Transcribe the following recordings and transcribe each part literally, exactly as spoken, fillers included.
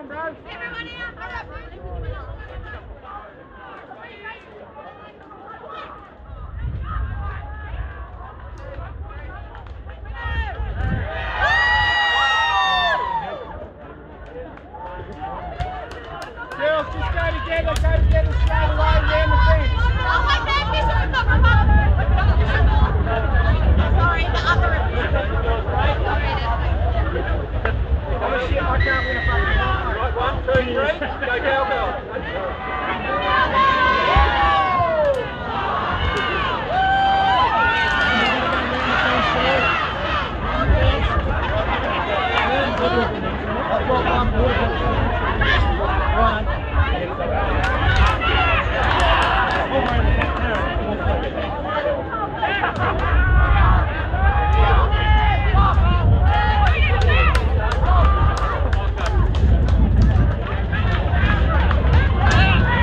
on, bro. Everybody up. Girls, just go together, go together straight away, round the fence. Oh, my bad, this is a cover. Sorry, the other. Oh shit, I can't win a fucking ball. Right, one, two, three, go cowbell. Hey!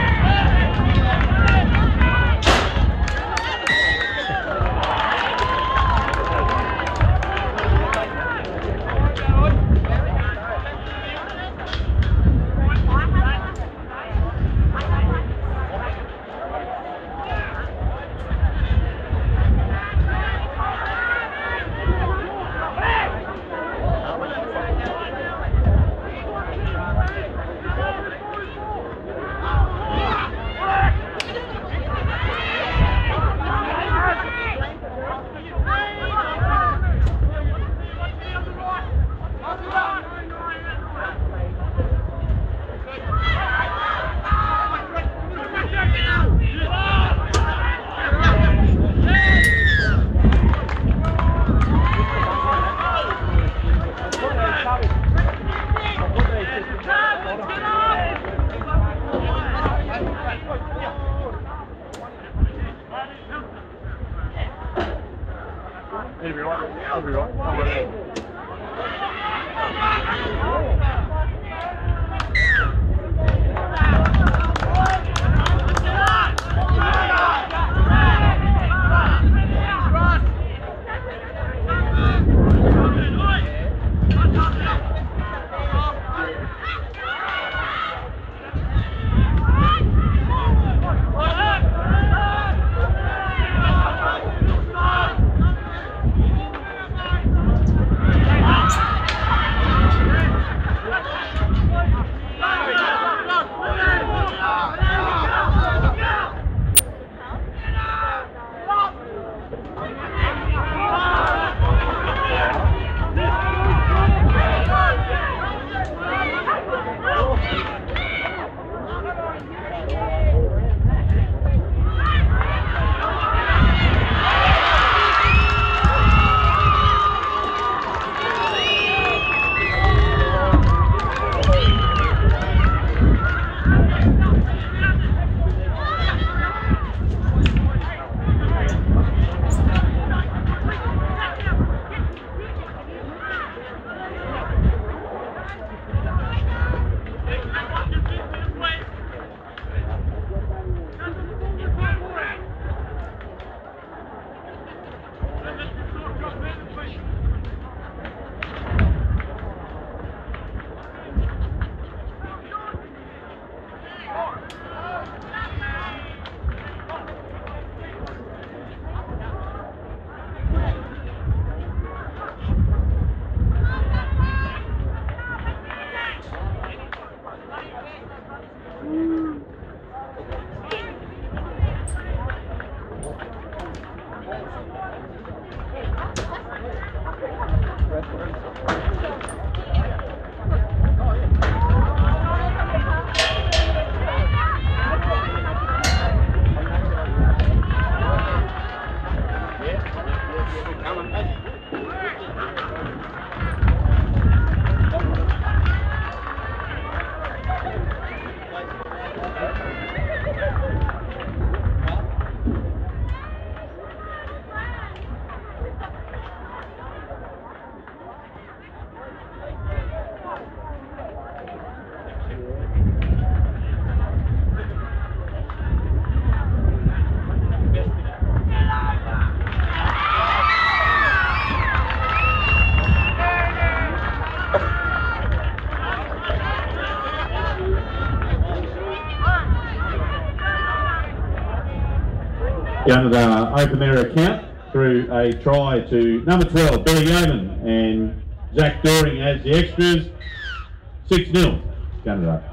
Gunnedah open their account through a try to number twelve, Billy Yeoman, and Zach Doring as the extras. six nil, Gunnedah.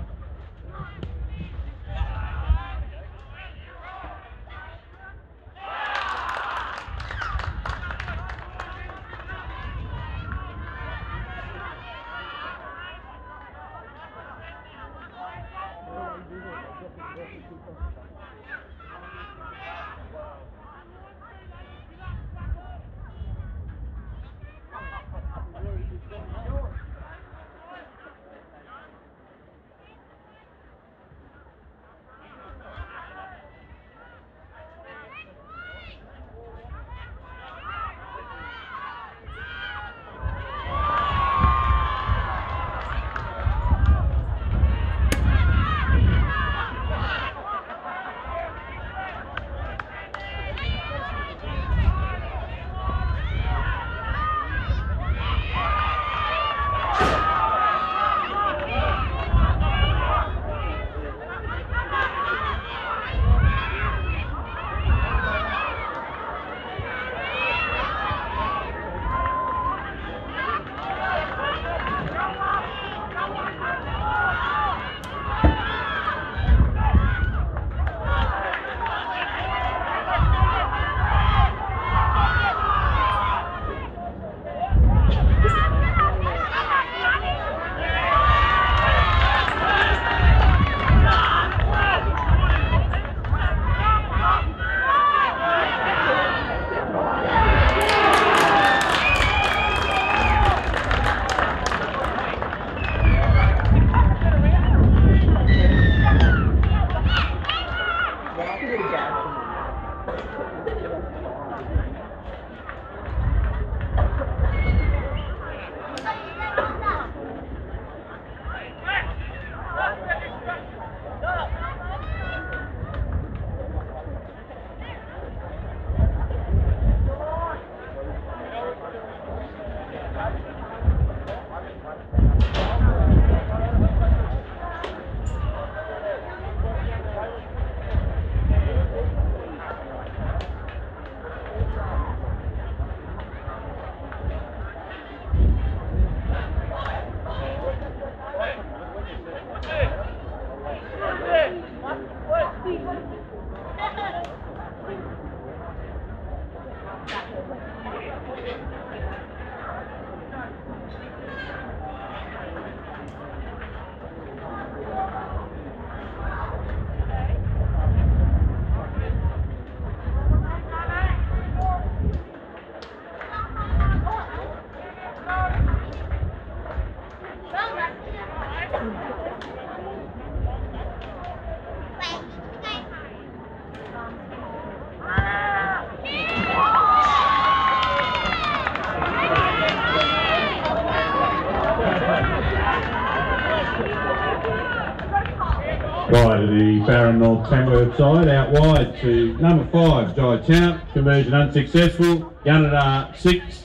By the Barron North Tamworth side, out wide to number five, Jai Champ, conversion unsuccessful. Gunnedah six,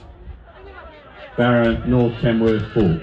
Barron North Tamworth four.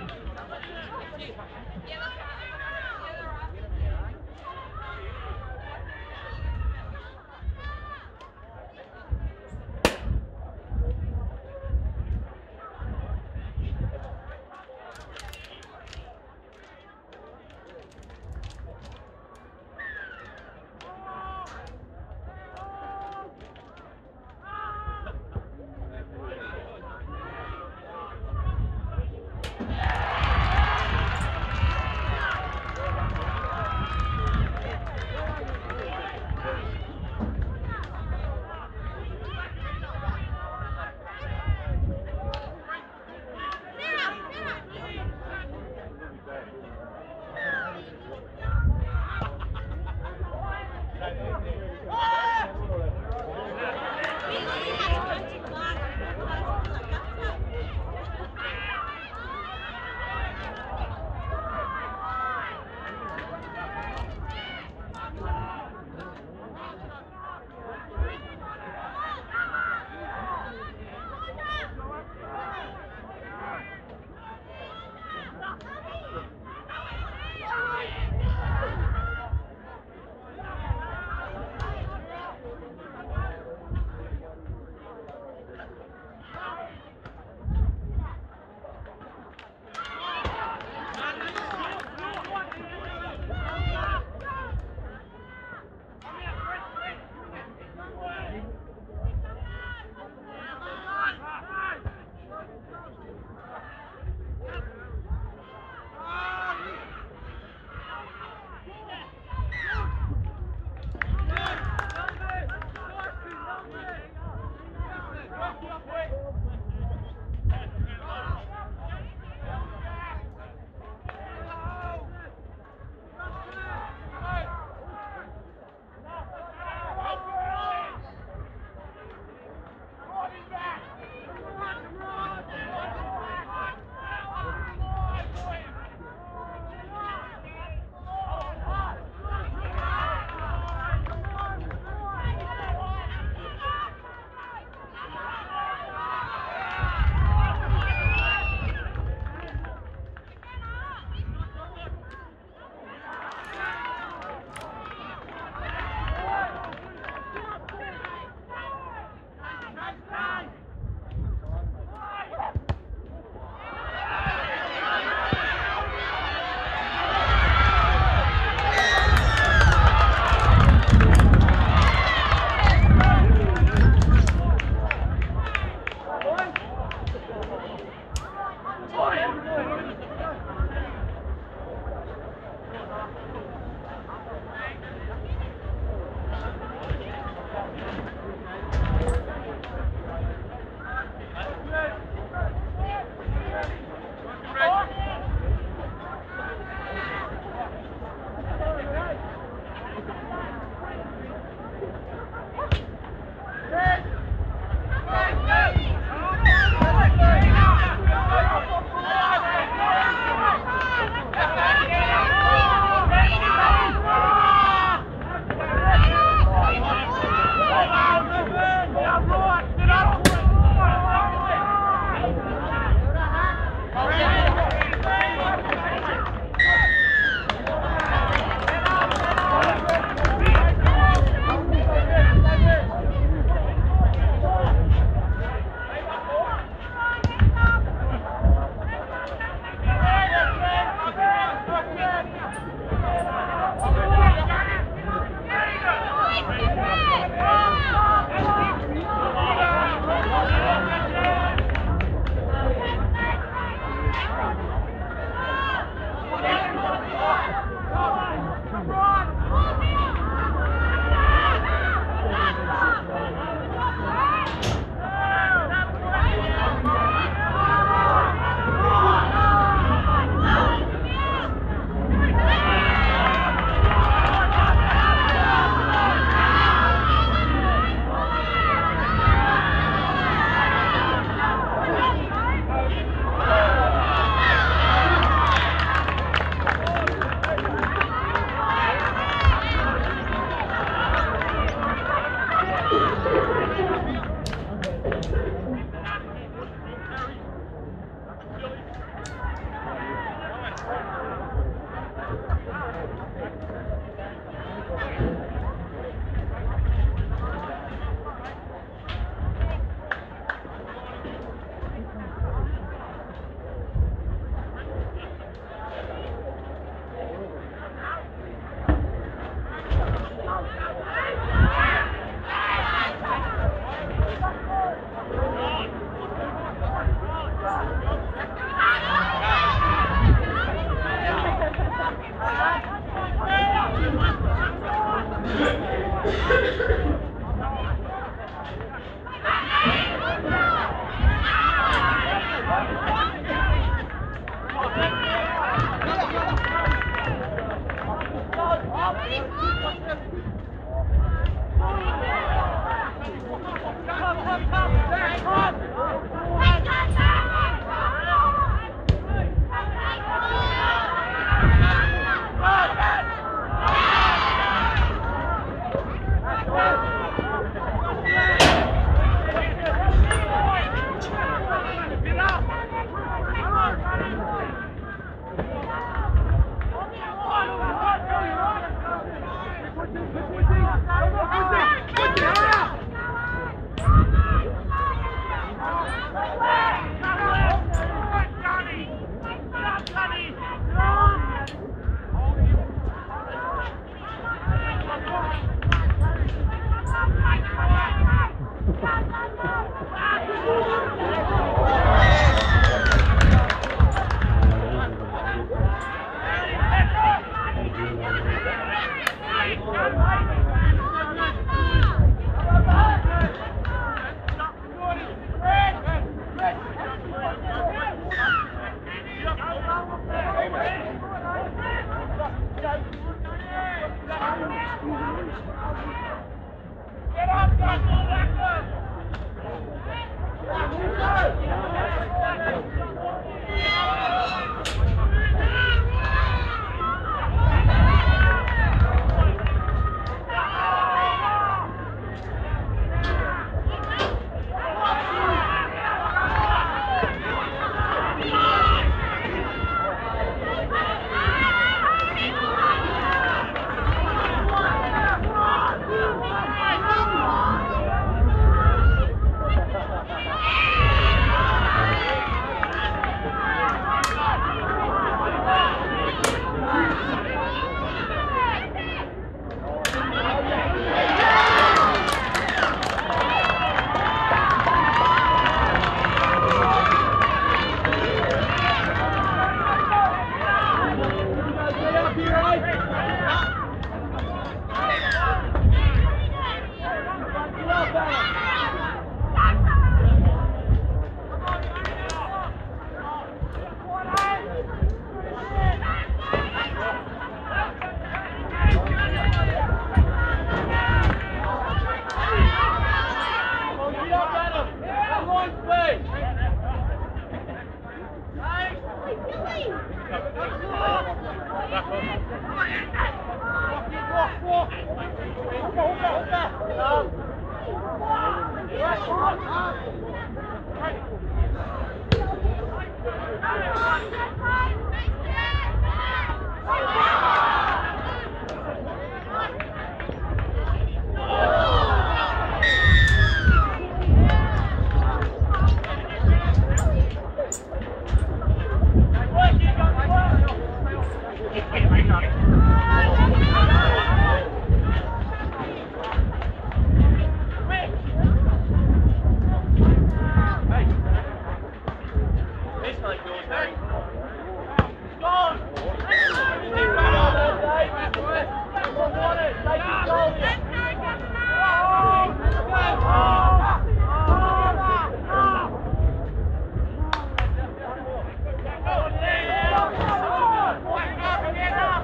Get up!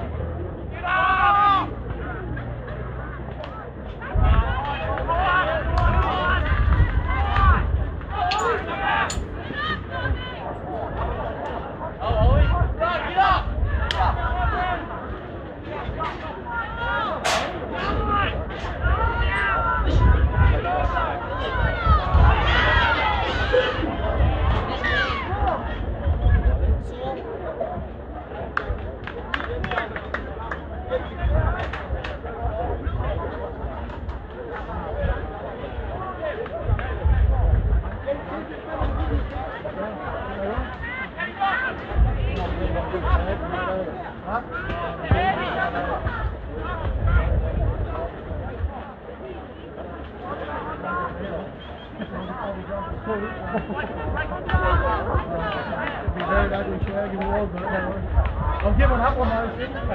Be very ugly shag in the world, but don't worry. I'll give one up on those.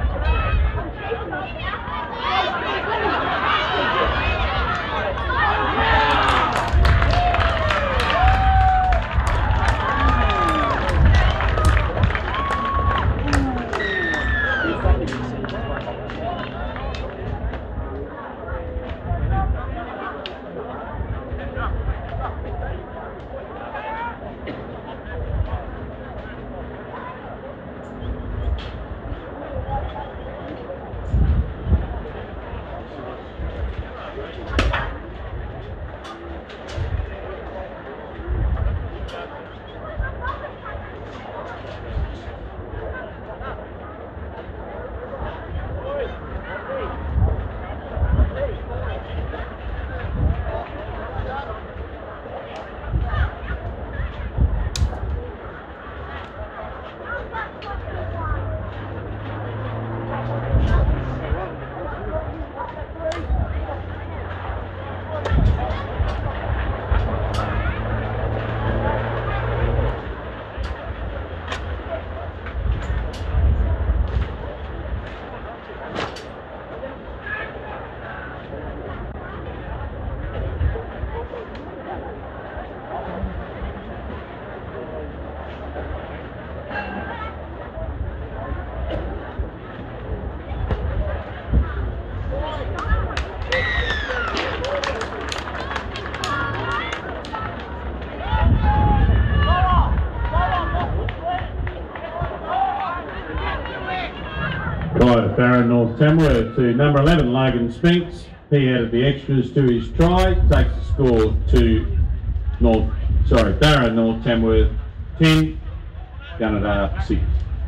By Farron North Tamworth to number eleven Logan Spinks. He added the extras to his try, takes the score to North, sorry, Farron North Tamworth ten, Gunnedah six.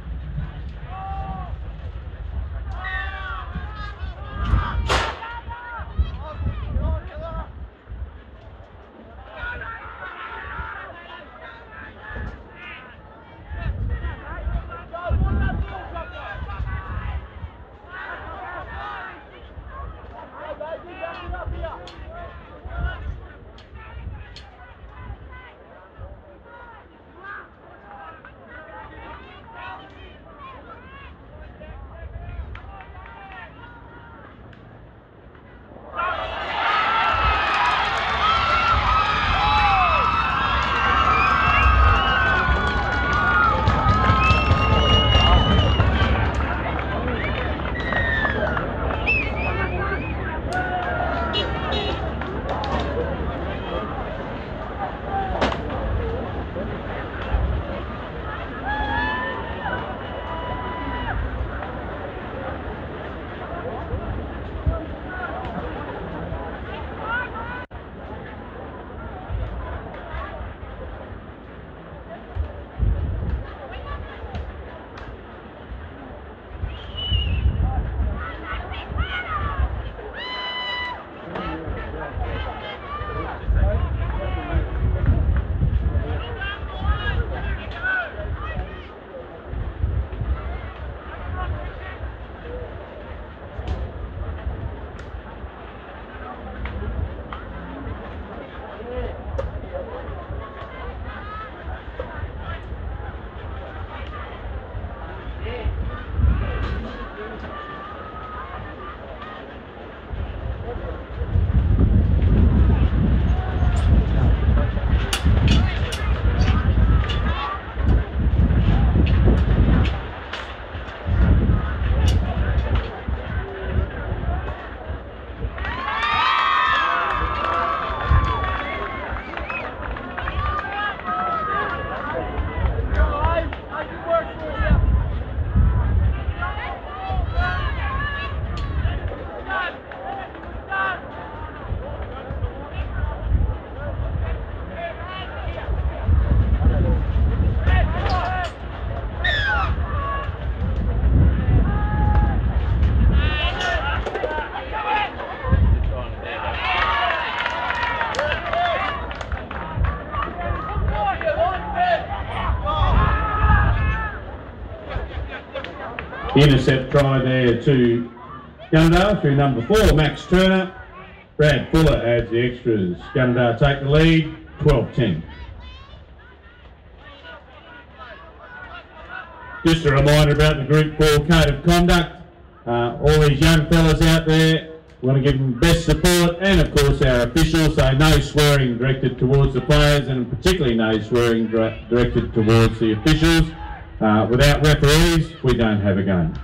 Intercept try there to Gunnedah through number four, Max Turner. Brad Fuller adds the extras. Gunnedah take the lead, twelve ten. Just a reminder about the Group four Code of Conduct. Uh, all these young fellas out there, we want to give them best support, and of course our officials, so no swearing directed towards the players, and particularly no swearing dire directed towards the officials. Uh, without referees, we don't have a game.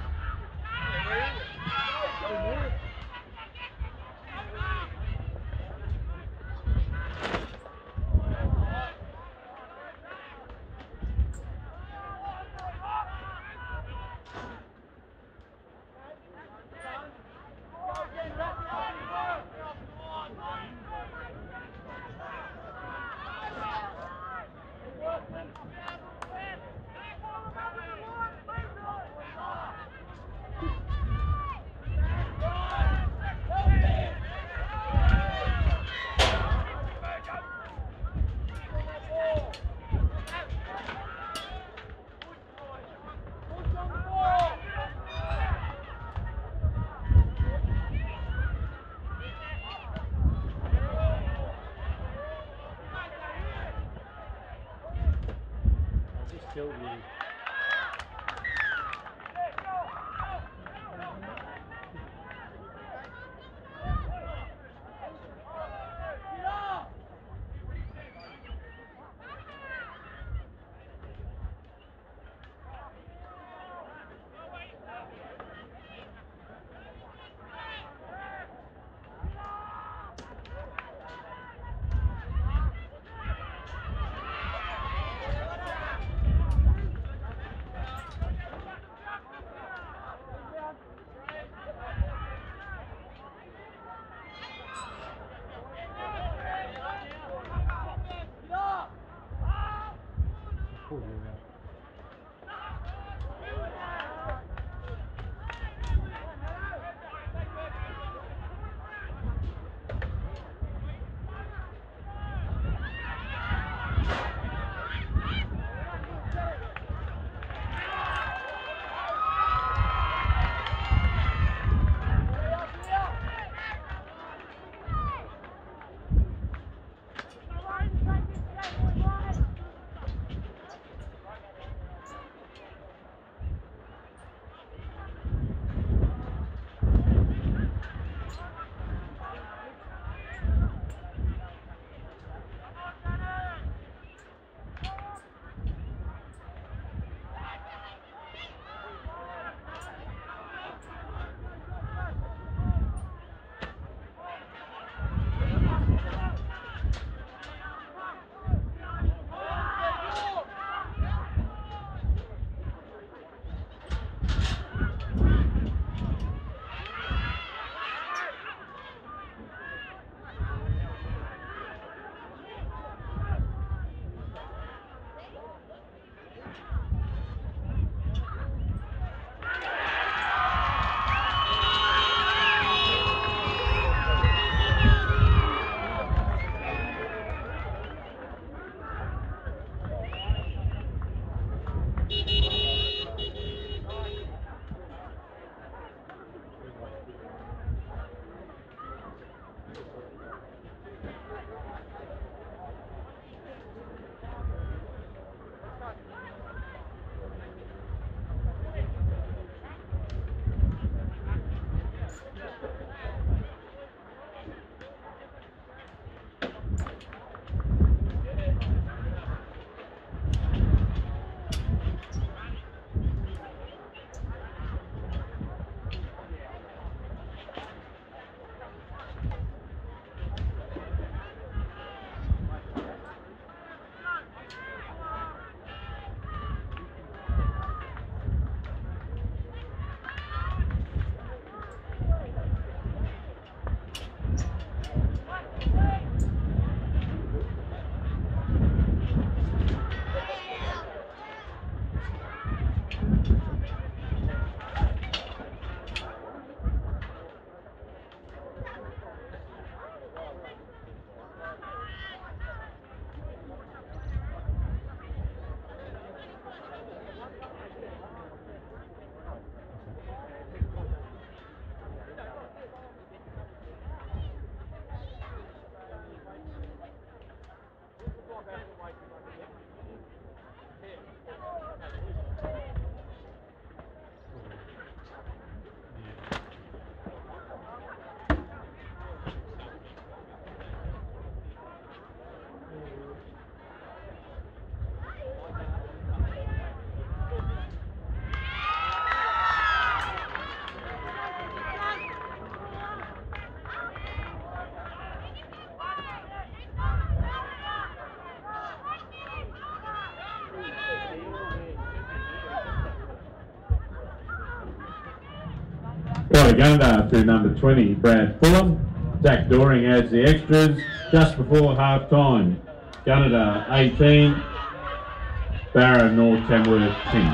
Right, Gunnedah through number twenty, Brad Fulham. Zach Doring adds the extras just before half time. Gunnedah eighteen, Barra North Tamworth ten.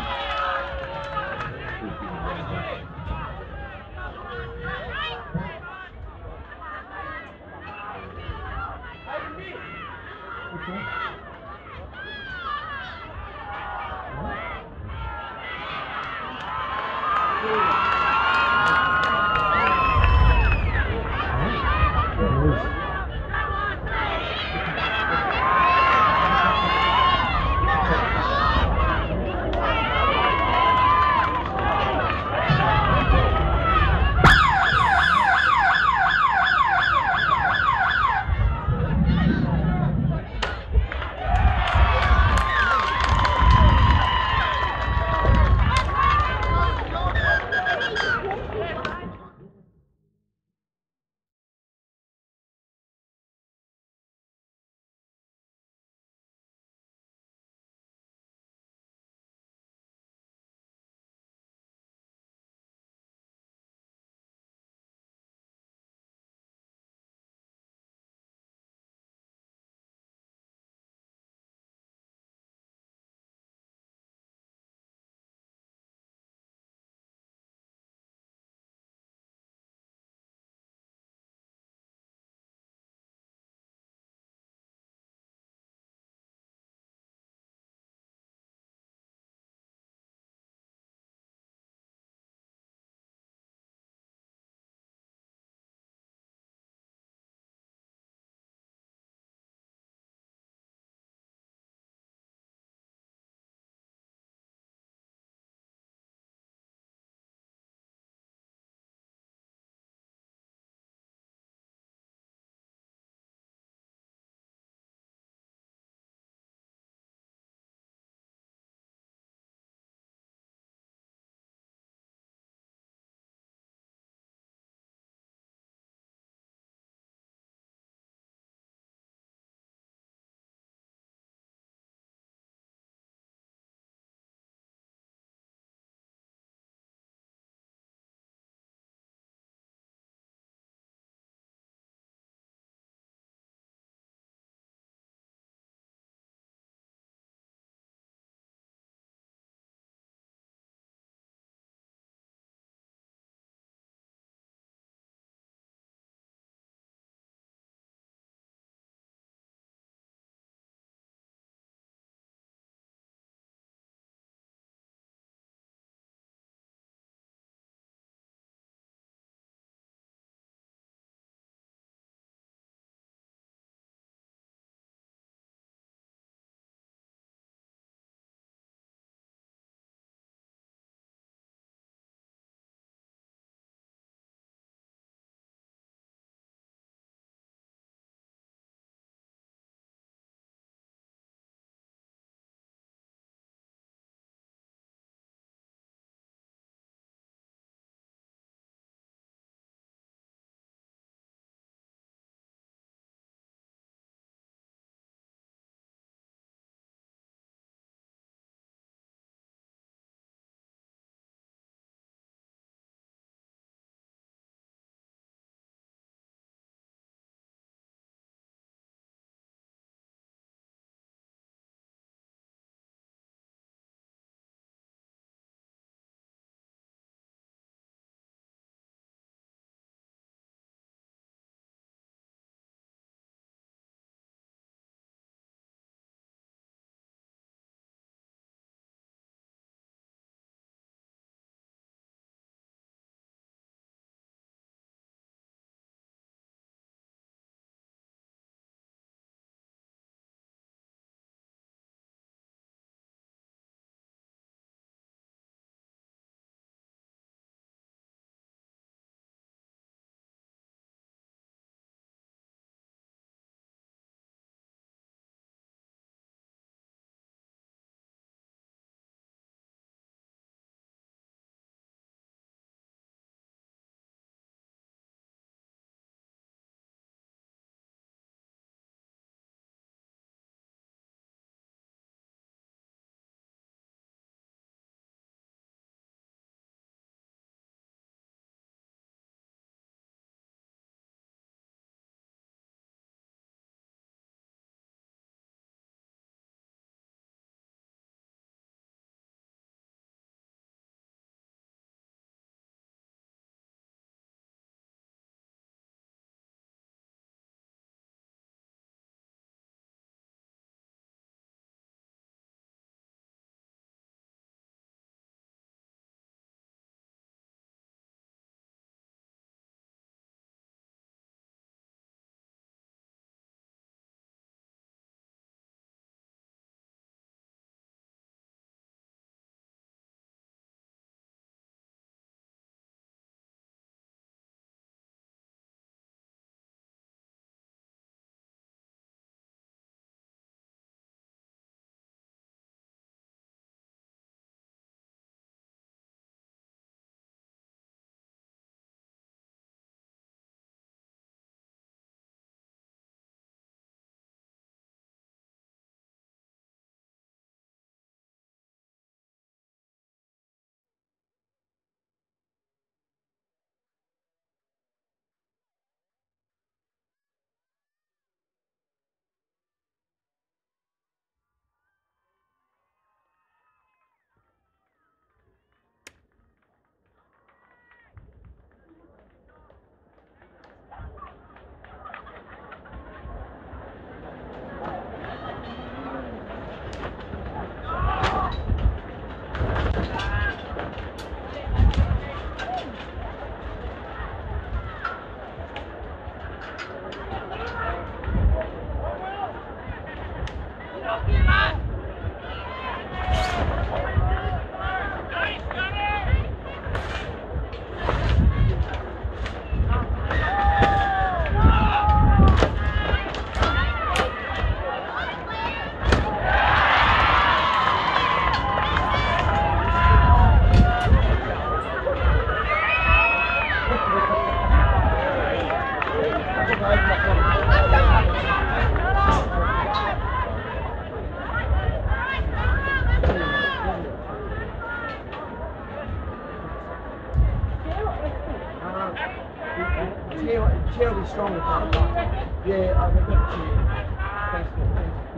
Chair, chair will be stronger. Yeah, I've got the chair. Thanks for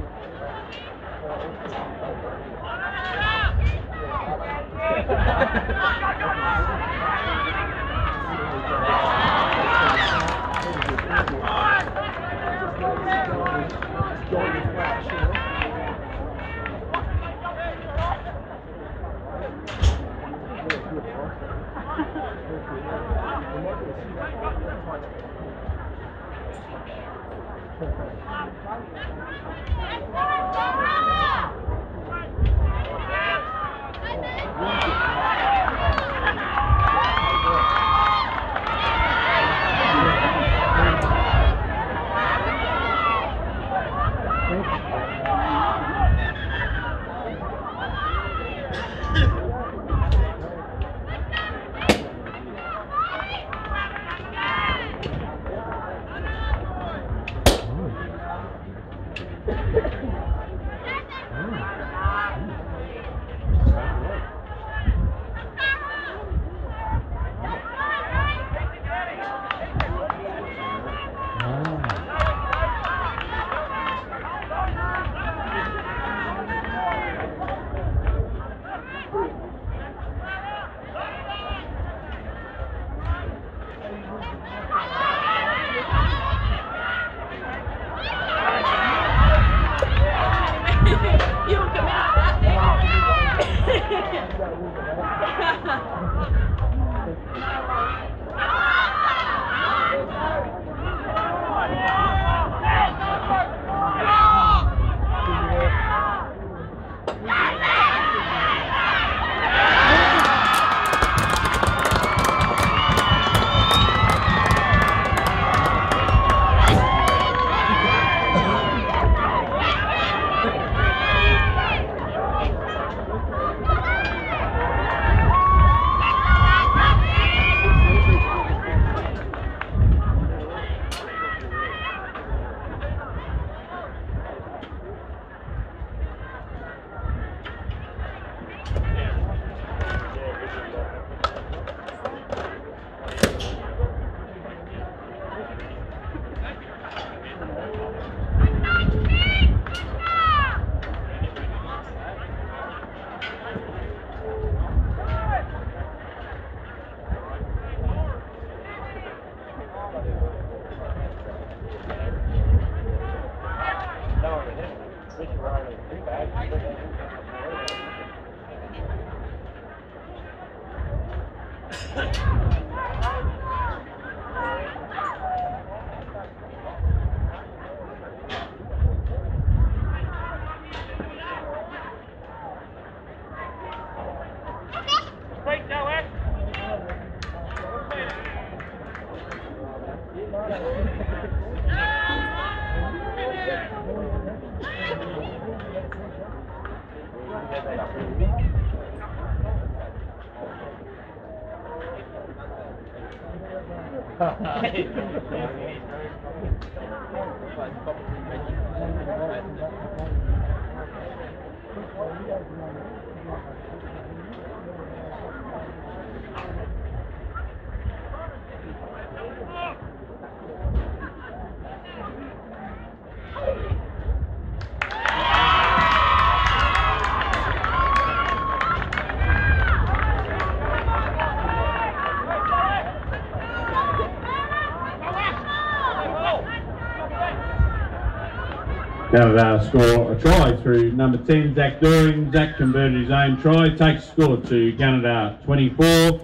Canada score a try through number ten, Zach Doring. Zach converted his own try, takes the score to Canada twenty-four,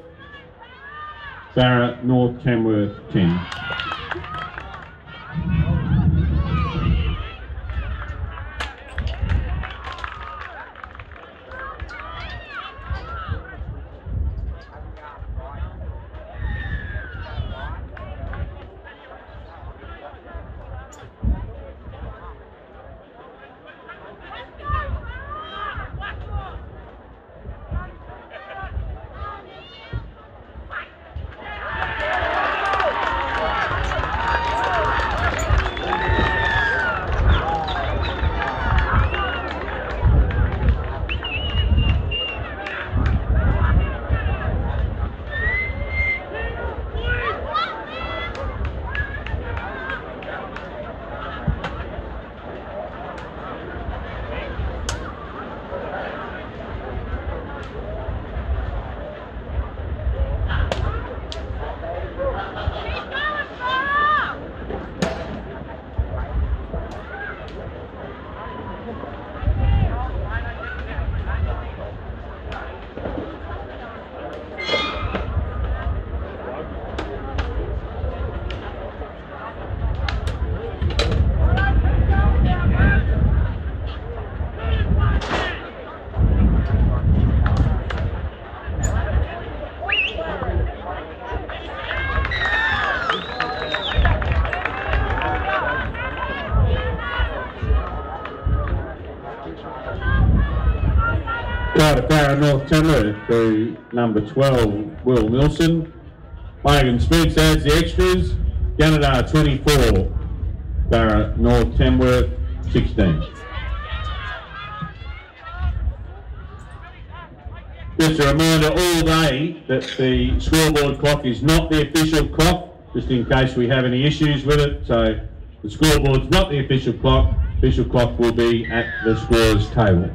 Barra North Tamworth ten. Pride of Farah North Tamworth to number twelve, Will Milson. Logan Spinks adds the extras. Ganadar twenty-four, Farah North Tamworth sixteen. Just a reminder all day that the scoreboard clock is not the official clock, just in case we have any issues with it. So the scoreboard's not the official clock. Official clock will be at the scorer's table.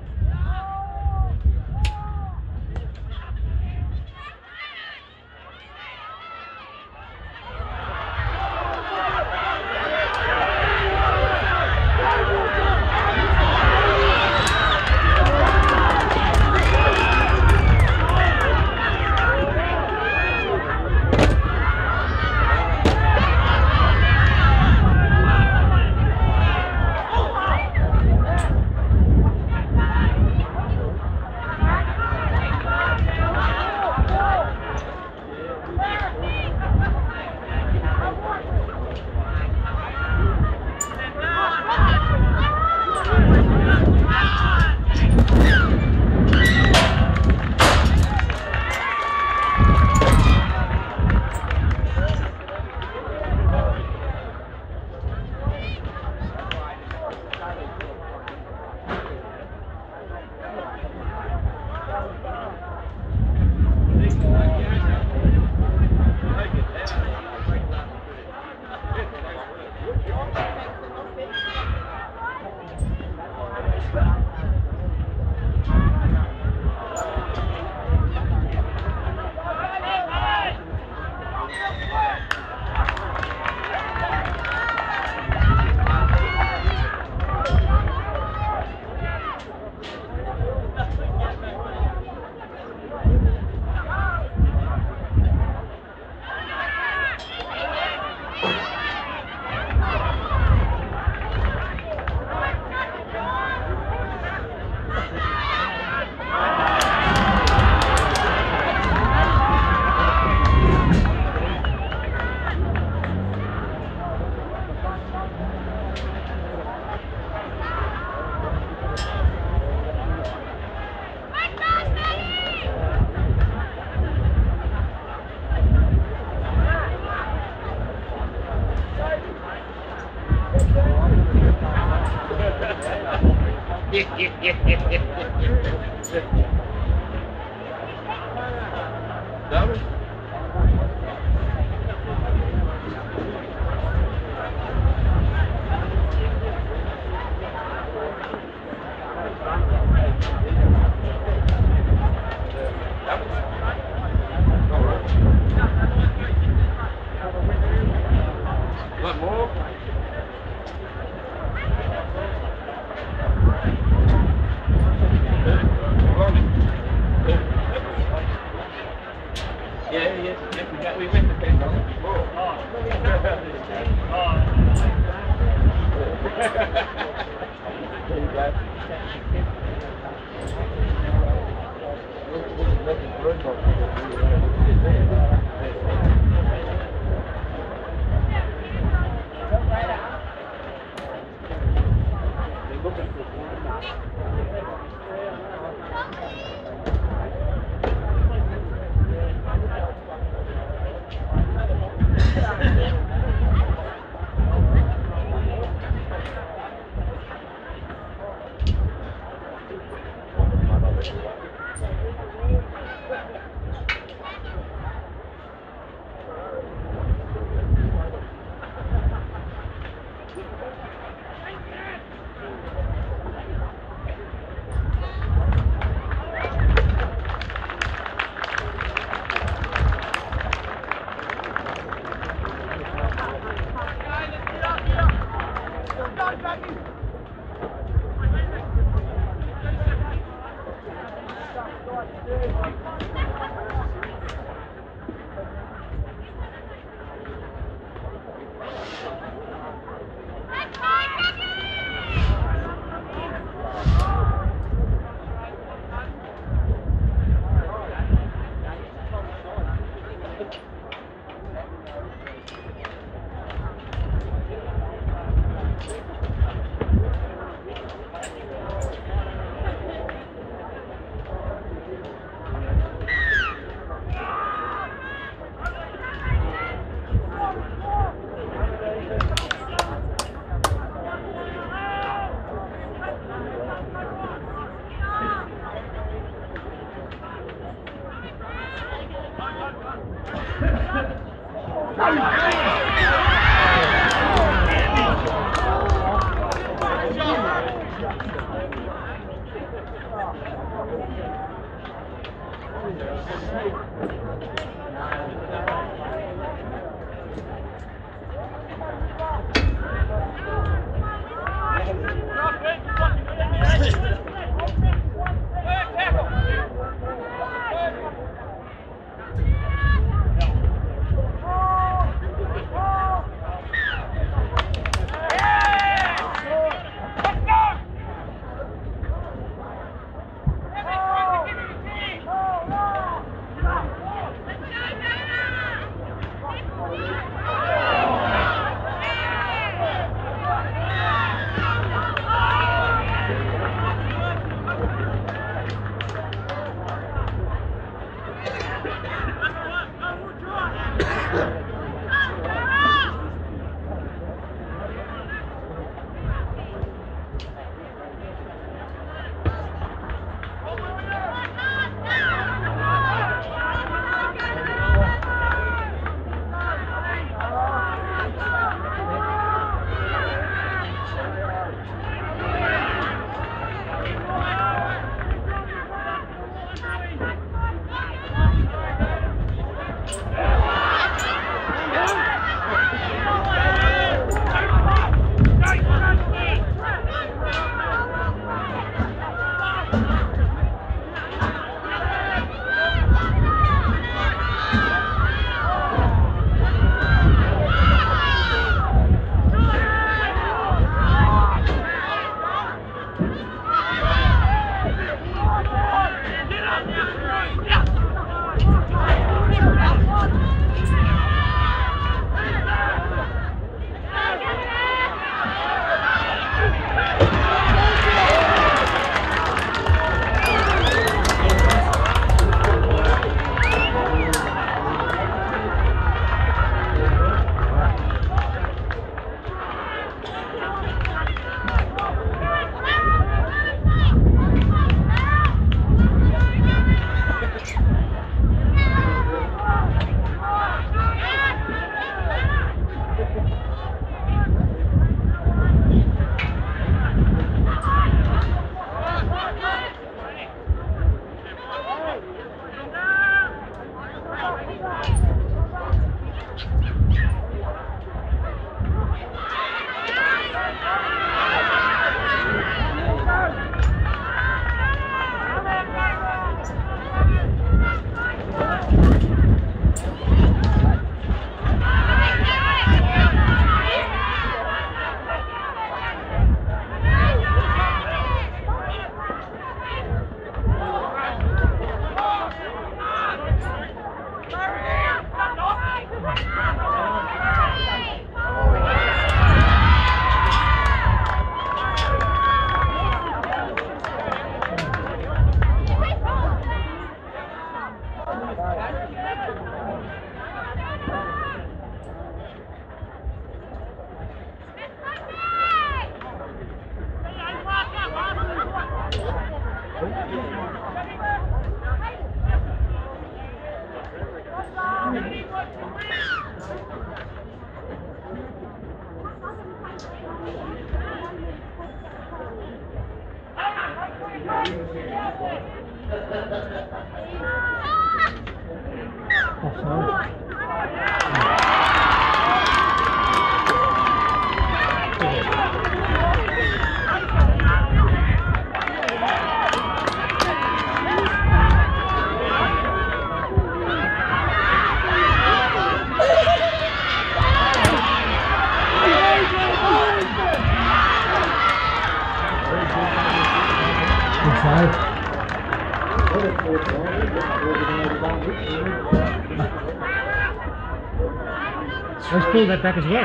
Let's pull that back as well.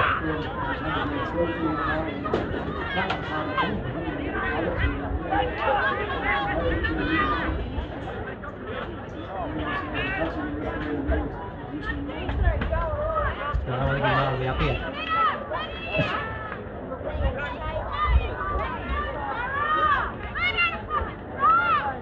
Now I can be up here.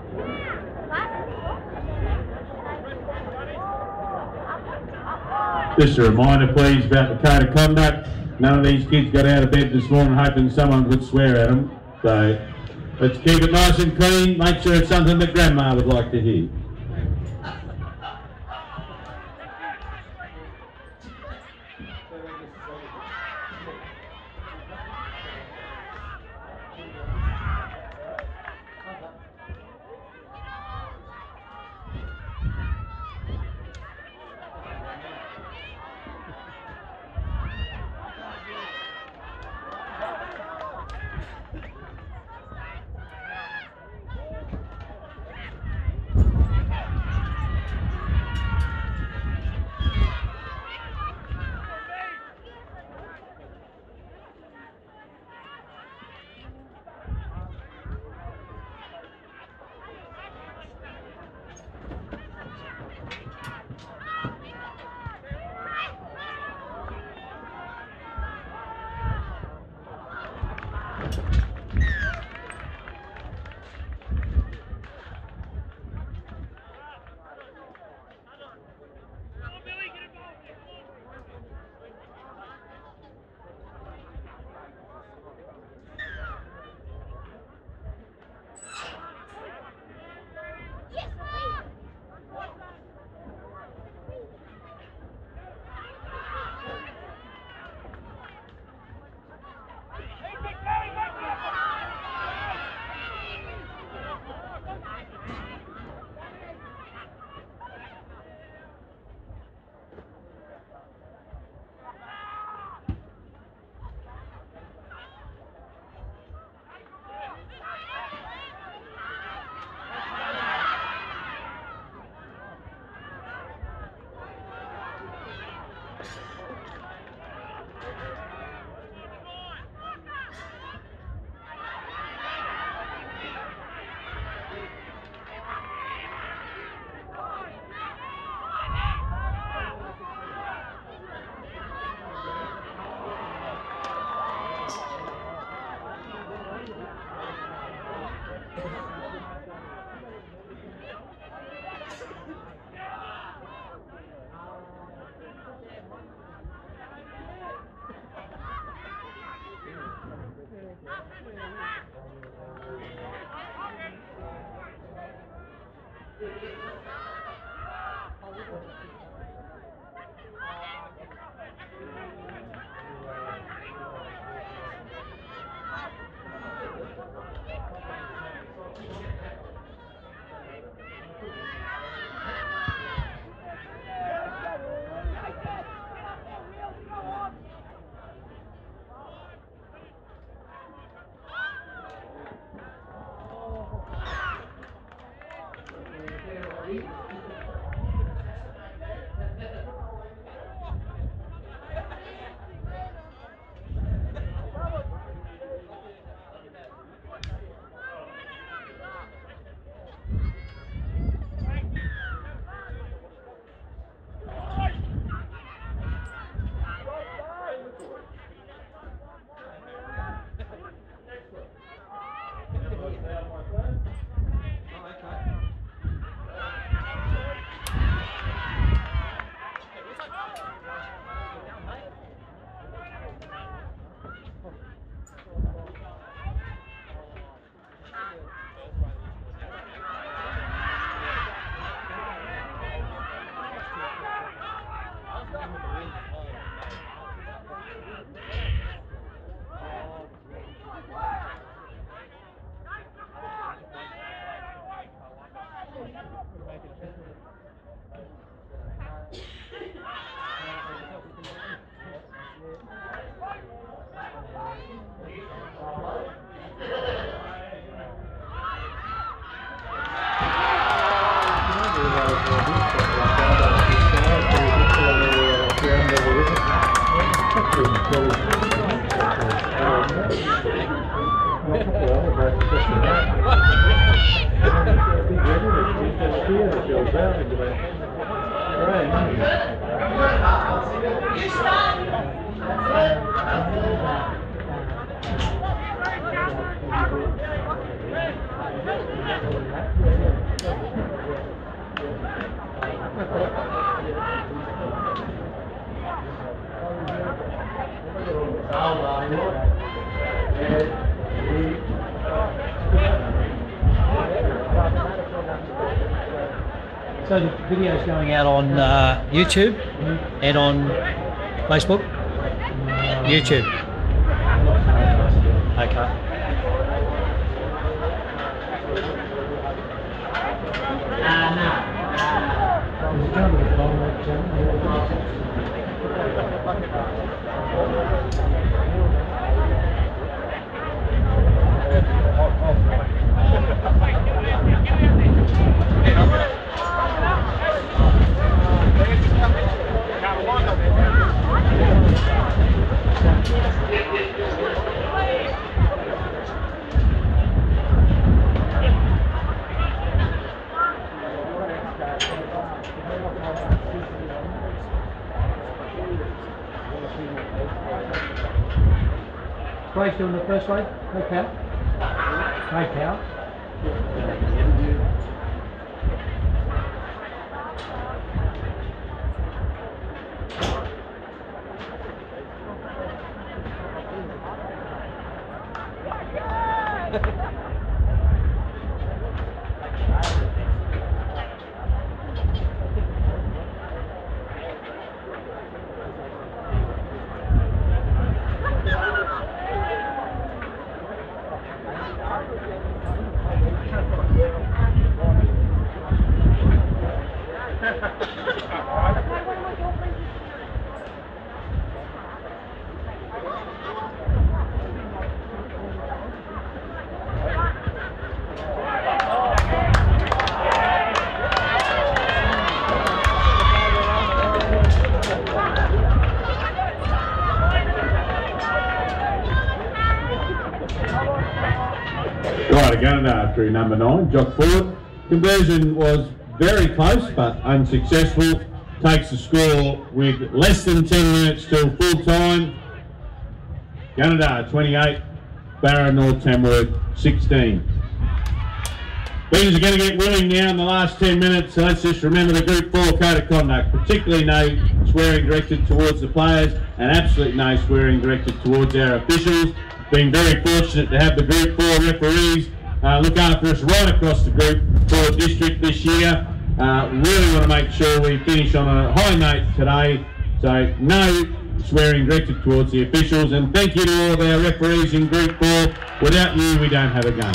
Oh! Just a reminder, please, about the code of conduct. None of these kids got out of bed this morning hoping someone would swear at them. So let's keep it nice and clean. Make sure it's something that Grandma would like to hear. So the video's going out on uh, YouTube and on Facebook? YouTube. Okay. Craig's doing the first wave. Craig Powell. Craig Powell. Right, again uh, through number nine, Jock Ford. Conversion was very close but unsuccessful. Takes the score with less than ten minutes till full time. Gunnedah twenty-eight, Barra North Tamworth sixteen. Things are going to get willing now in the last ten minutes, so let's just remember the Group four Code of Conduct, particularly no swearing directed towards the players and absolutely no swearing directed towards our officials. Been very fortunate to have the Group four referees uh, look after us right across the Group four district this year. Uh, really want to make sure we finish on a high note today, so no swearing directed towards the officials, and thank you to all of our referees in Group four. Without you, we don't have a game.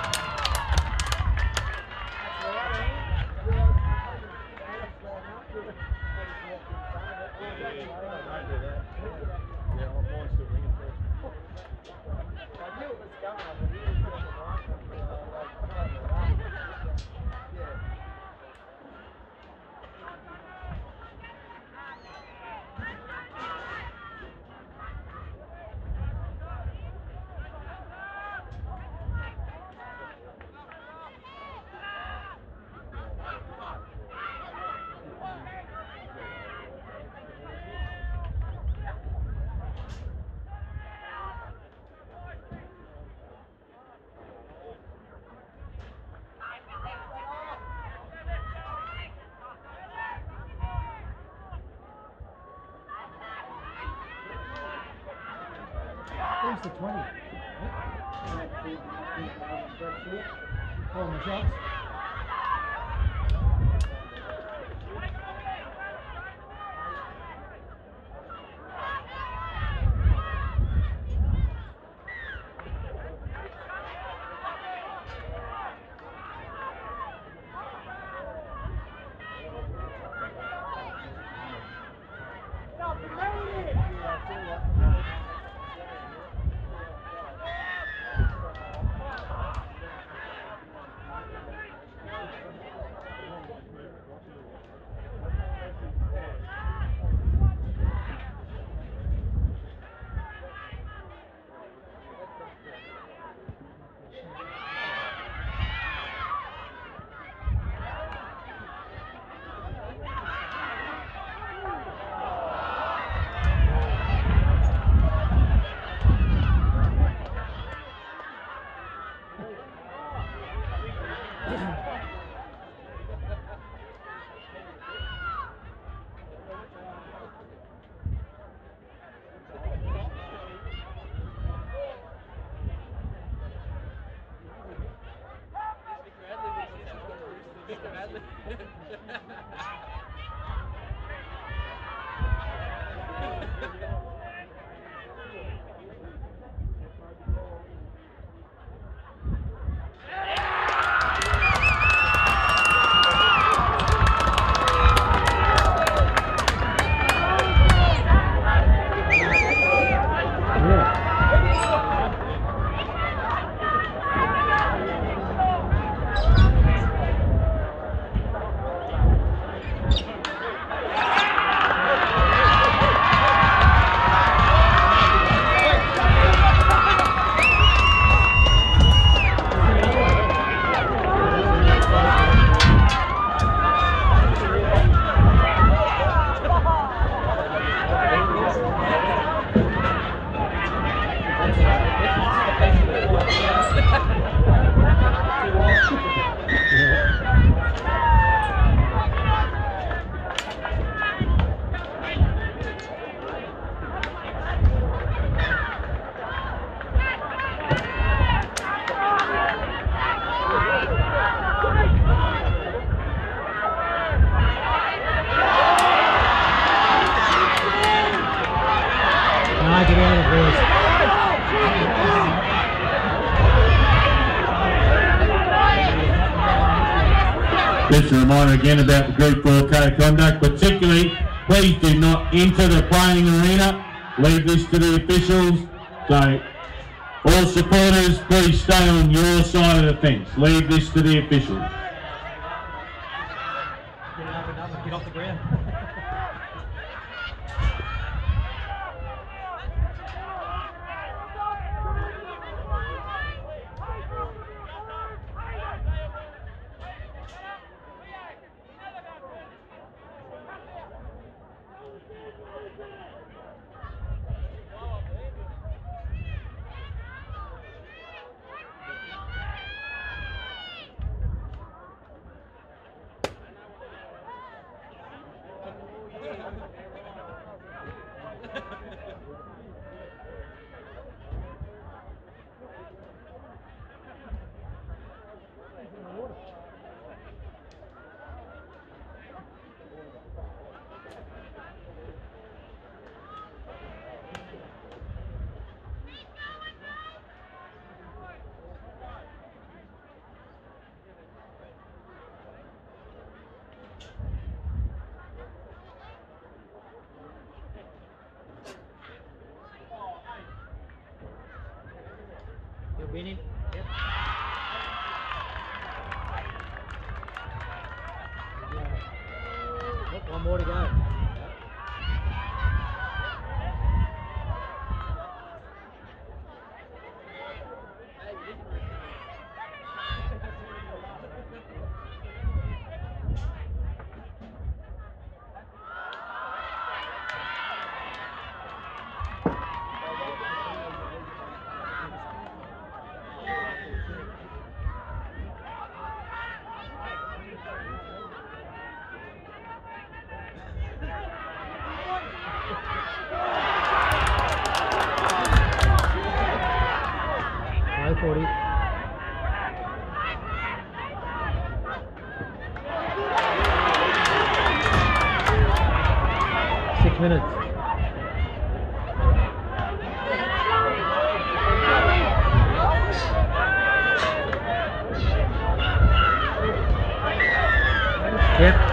Where's the twenty? Calling the shots. Just a reminder again about the Group four Code of Conduct, particularly please do not enter the playing arena. Leave this to the officials. So all supporters, please stay on your side of the fence. Leave this to the officials. Get up and up and get off the ground. You're winning. Yep. Look, one more to go. forty. Six minutes. Yep.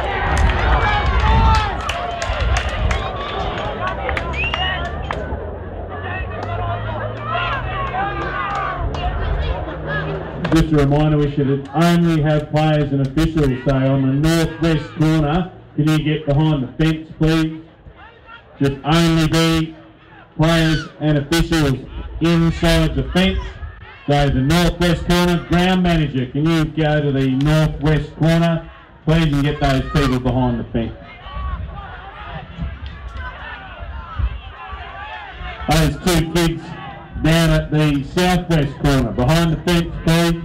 Just a reminder, we should only have players and officials, so on the northwest corner, can you get behind the fence please? Should only be players and officials inside the fence. So the northwest corner, ground manager, can you go to the northwest corner please and get those people behind the fence. Those two kids down at the southwest corner, behind the fence please.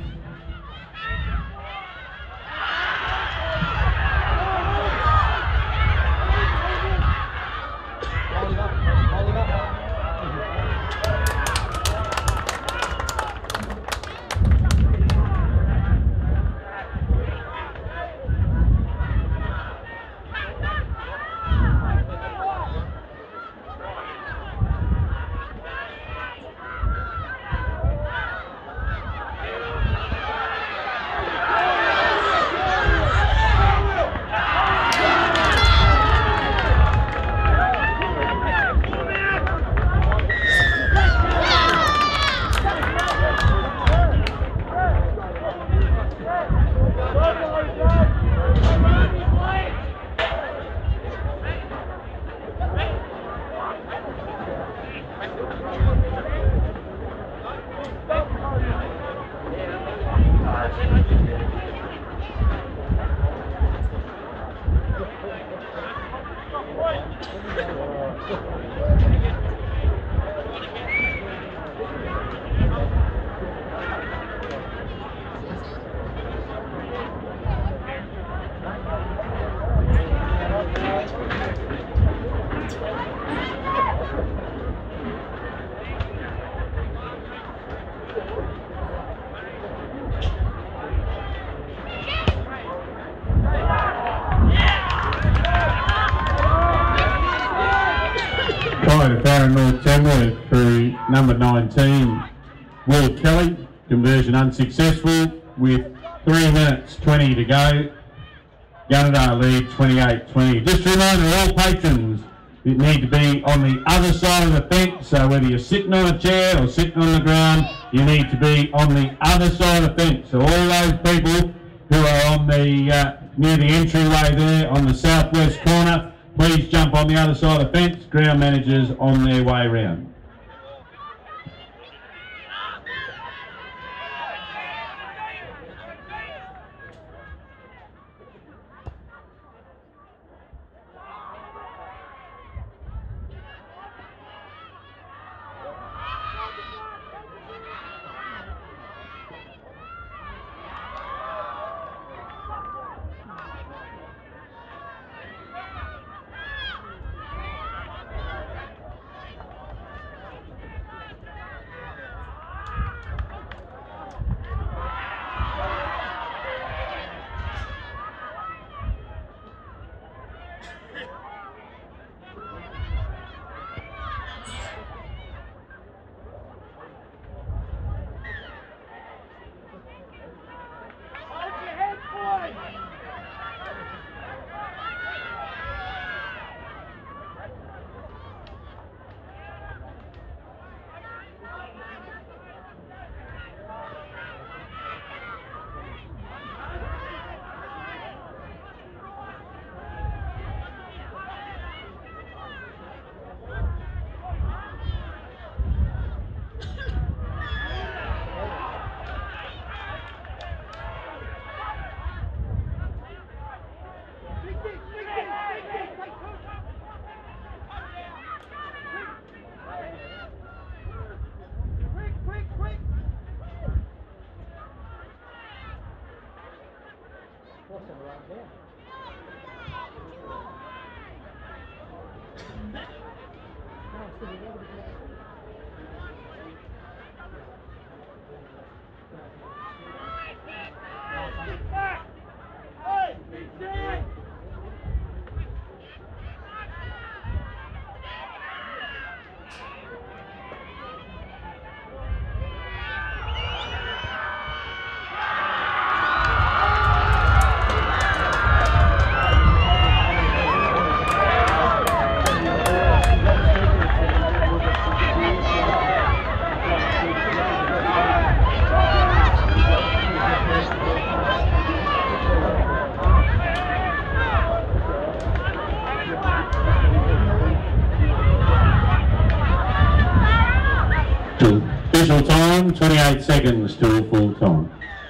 Darren North Tamworth through number nineteen, Will Kelly. Conversion unsuccessful with three minutes twenty to go. Gunnedah lead twenty-eight twenty. Just a reminder, all patrons that need to be on the other side of the fence, so whether you're sitting on a chair or sitting on the ground, you need to be on the other side of the fence. So all those people who are on the uh, near the entryway there on the southwest corner, please jump on the other side of the fence. Ground managers on their way round. Official time, twenty-eight seconds till full time.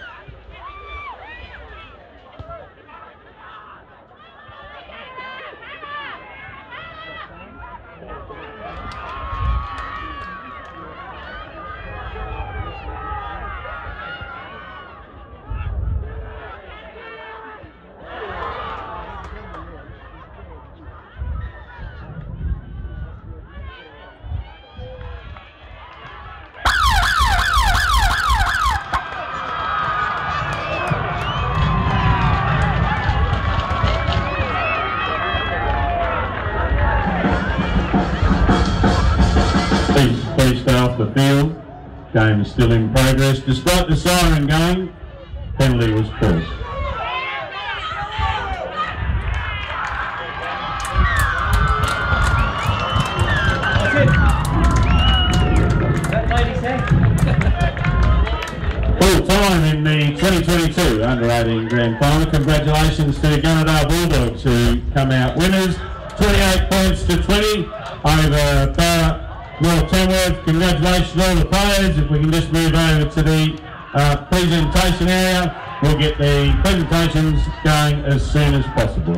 The field. Game is still in progress. Despite the siren going, penalty was forced. That's it. That lady said. Full time in the twenty twenty-two under eighteen Grand Final. Congratulations to Gunnedah Bulldogs who come out winners. twenty-eight points to twenty over Barra North Tamworth. Congratulations to all the players. If we can just move over to the uh, presentation area, we'll get the presentations going as soon as possible.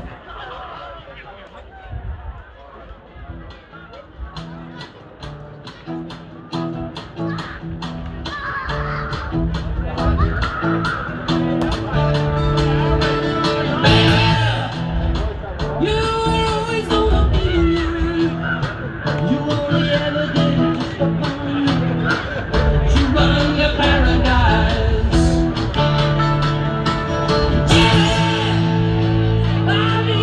Bobby!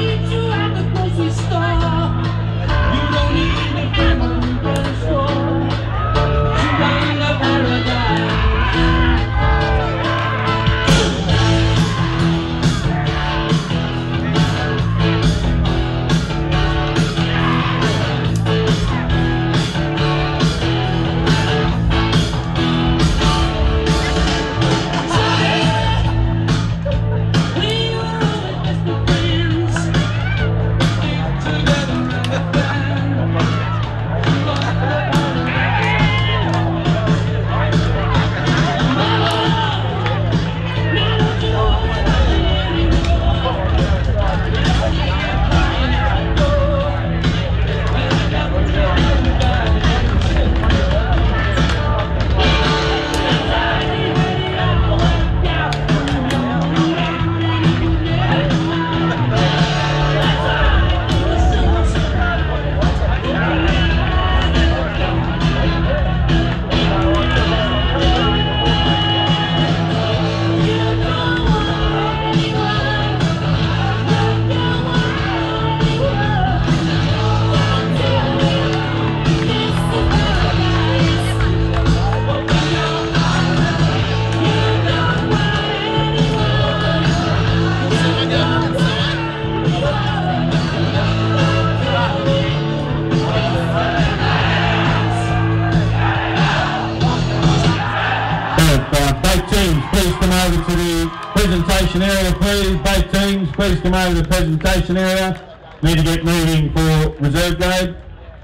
presentation area, please. Both teams, please come over to the presentation area. Need to get moving for reserve grade.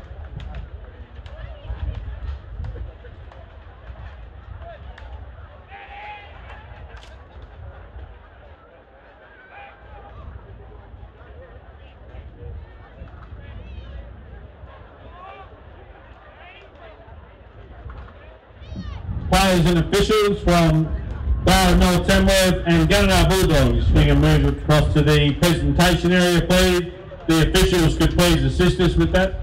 Players and officials from Barra North Tamworth and Gunnedah Bulldogs being moved across to the presentation area, please. The officials could please assist us with that.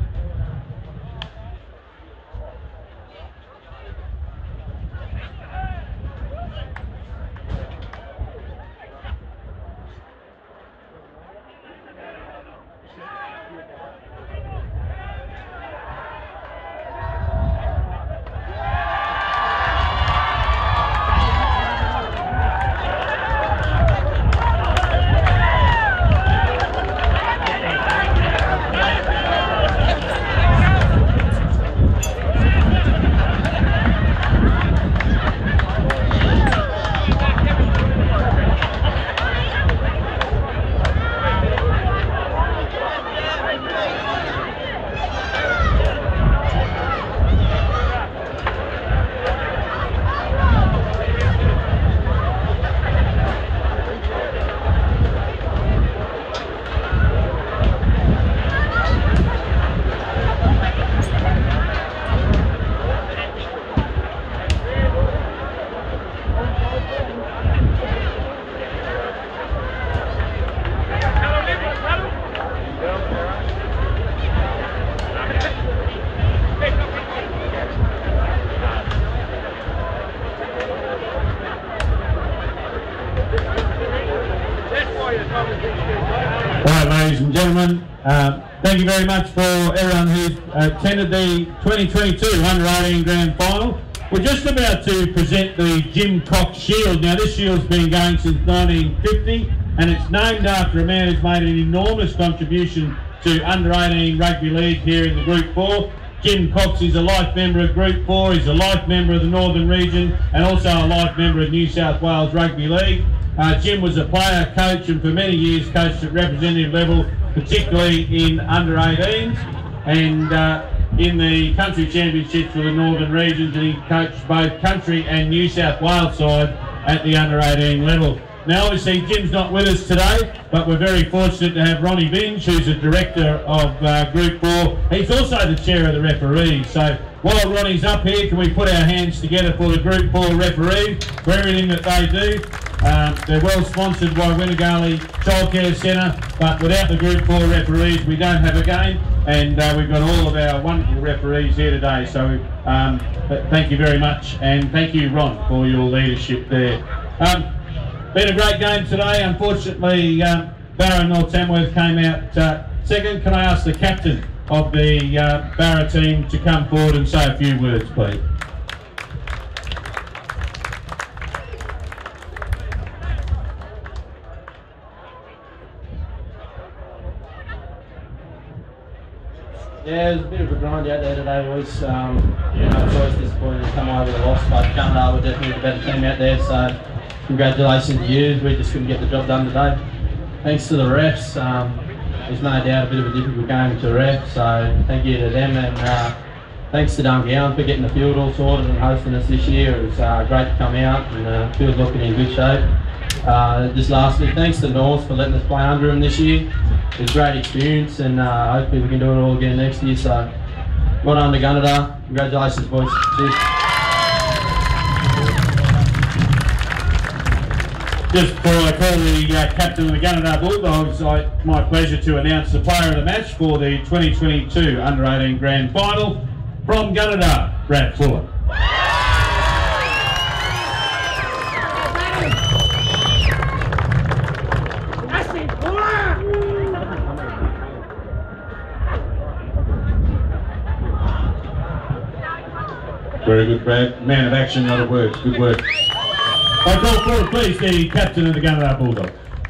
Ladies and gentlemen, uh, thank you very much for everyone who's attended the twenty twenty-two under eighteen Grand Final. We're just about to present the Jim Cox Shield. Now this shield's been going since nineteen fifty and it's named after a man who's made an enormous contribution to under eighteen rugby league here in the Group four. Jim Cox is a life member of Group four, he's a life member of the Northern Region and also a life member of New South Wales Rugby League. Uh, Jim was a player, coach and for many years coached at representative level, particularly in under eighteens and uh, in the country championships for the Northern Regions, and he coached both country and New South Wales side at the under eighteen level. Now obviously Jim's not with us today, but we're very fortunate to have Ronnie Vinge, who's the director of uh, Group four. He's also the chair of the referees. So while Ronnie's up here, can we put our hands together for the Group four referees for everything that they do. Um, they're well sponsored by Winnegarley Childcare Centre, but without the Group four referees we don't have a game, and uh, we've got all of our wonderful referees here today. So um, thank you very much, and thank you Ron for your leadership there. Um, been a great game today. Unfortunately um, Barra North Tamworth came out uh, second. Can I ask the captain of the uh, Barra team to come forward and say a few words, please? Yeah, it was a bit of a grind out there today, boys. Um, you know, it's always disappointing to come away with a loss, but Gunnedah were definitely the better team out there, so congratulations to you. We just couldn't get the job done today. Thanks to the refs. Um, there's no doubt a bit of a difficult game to ref, so thank you to them, and uh, thanks to Dungowan for getting the field all sorted and hosting us this year. It was uh, great to come out, and the uh, field's looking in good shape. Uh, just lastly, thanks to North for letting us play under them this year. It was a great experience, and uh, hopefully we can do it all again next year. So, well done to Gunnedah. Congratulations, boys. Cheers. Just before I call the uh, captain of the Gunnedah Bulldogs, it's my pleasure to announce the player of the match for the twenty twenty-two under eighteen Grand Final from Gunnedah, Brad Fuller. Very good, Brad. Man of action, not of words. Good work. I call forward, please, the captain of the Gunnedah Bulldogs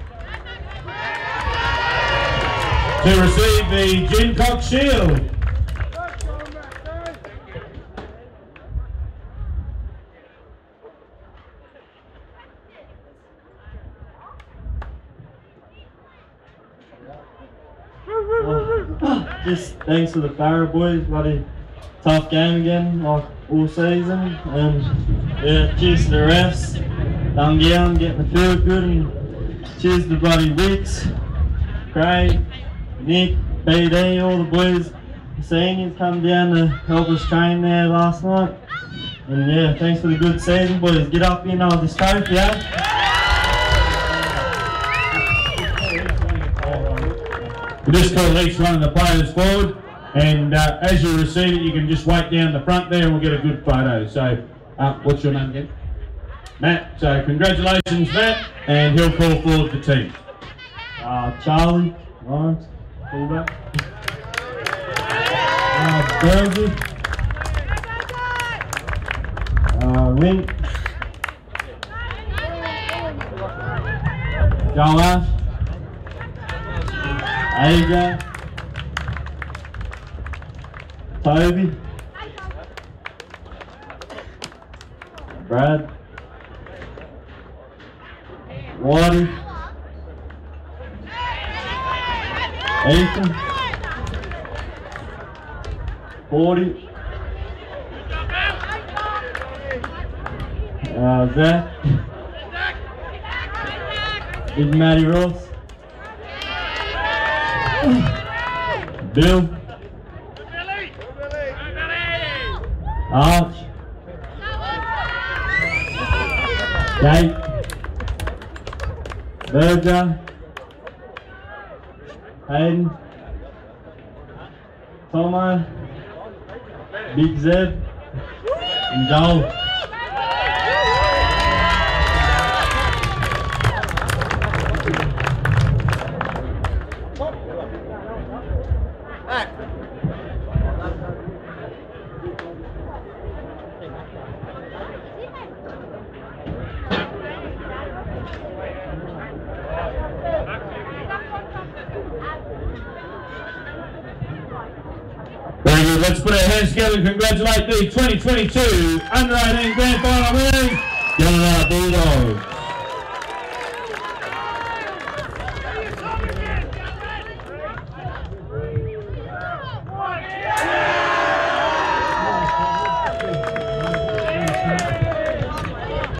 to receive the Jim Cox Shield. just thanks to the Farah boys, bloody tough game again, like all season. And yeah, cheers to the refs, Dungowan getting the field good, and cheers to bloody Wicks, Craig, Nick, B D, all the boys, the seniors come down to help us train there last night. And yeah, thanks for the good season, boys. Get up in on this trophy, yeah? We just call each one of the players forward, and uh, as you receive it, you can just wait down the front there and we'll get a good photo. So, uh, what's your name again? Matt. So, congratulations, Matt, and he'll call forward the team. Uh, Charlie, Lawrence, fullback. Uh, Bergie. Uh, Link. Joel Ash. A J. Toby. Brad. Whitey. Ethan. Forty. Uh, Zach. Big Matty Ross. Bill. Arch. Kate. Berger. Hayden. Tomo. Big Zeb. And Joel. Very good. Let's put our hands together and congratulate the twenty twenty-two under eighteen Grand Final winners, Yallarah Bulldogs.